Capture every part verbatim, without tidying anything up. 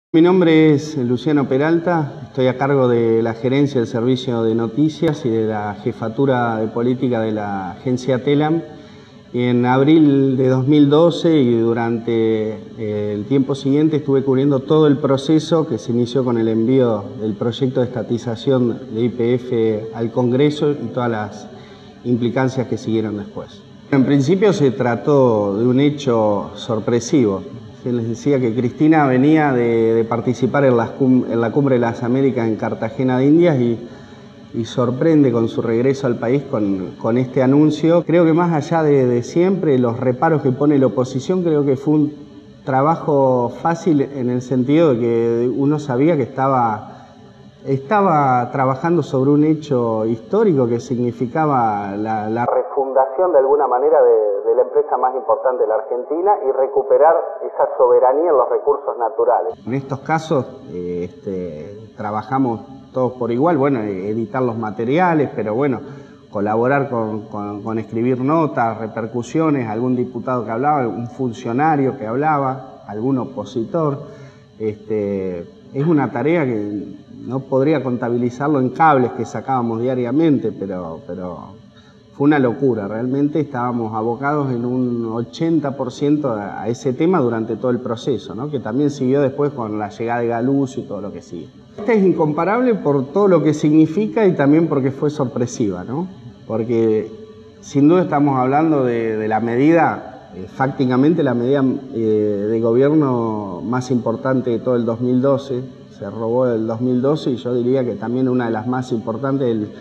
Mi nombre es Luciano Peralta, estoy a cargo de la gerencia del servicio de noticias y de la jefatura de política de la agencia TELAM. Y en abril de dos mil doce y durante el tiempo siguiente estuve cubriendo todo el proceso que se inició con el envío del proyecto de estatización de Y P F al Congreso y todas las implicancias que siguieron después. En principio se trató de un hecho sorpresivo. Se les decía que Cristina venía de, de participar en, las cum, en la Cumbre de las Américas en Cartagena de Indias y, y sorprende con su regreso al país con, con este anuncio. Creo que más allá de, de siempre los reparos que pone la oposición, creo que fue un trabajo fácil en el sentido de que uno sabía que estaba, estaba trabajando sobre un hecho histórico que significaba la, la refundación de alguna manera de, de la empresa más importante de la Argentina y recuperar esa soberanía en los recursos naturales. En estos casos eh, este, trabajamos todos por igual, bueno, editar los materiales, pero bueno, colaborar con, con, con escribir notas, repercusiones, algún diputado que hablaba, un funcionario que hablaba, algún opositor. Este, es una tarea que no podría contabilizarlo en cables que sacábamos diariamente, pero, pero fue una locura. Realmente estábamos abocados en un ochenta por ciento a ese tema durante todo el proceso, ¿no? Que también siguió después con la llegada de Galuz y todo lo que sigue. Esta es incomparable por todo lo que significa y también porque fue sorpresiva, ¿no? Porque sin duda estamos hablando de, de la medida, eh, fácticamente la medida eh, de gobierno más importante de todo el dos mil doce. Se robó el dos mil doce y yo diría que también una de las más importantes del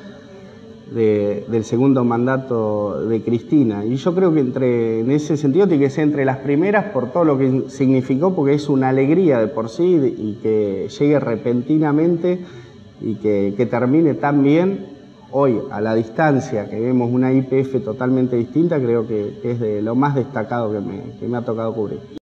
De, del segundo mandato de Cristina. Y yo creo que entre, en ese sentido tiene que ser entre las primeras por todo lo que significó, porque es una alegría de por sí y que llegue repentinamente y que, que termine tan bien. Hoy, a la distancia, que vemos una Y P F totalmente distinta, creo que, que es de lo más destacado que me, que me ha tocado cubrir.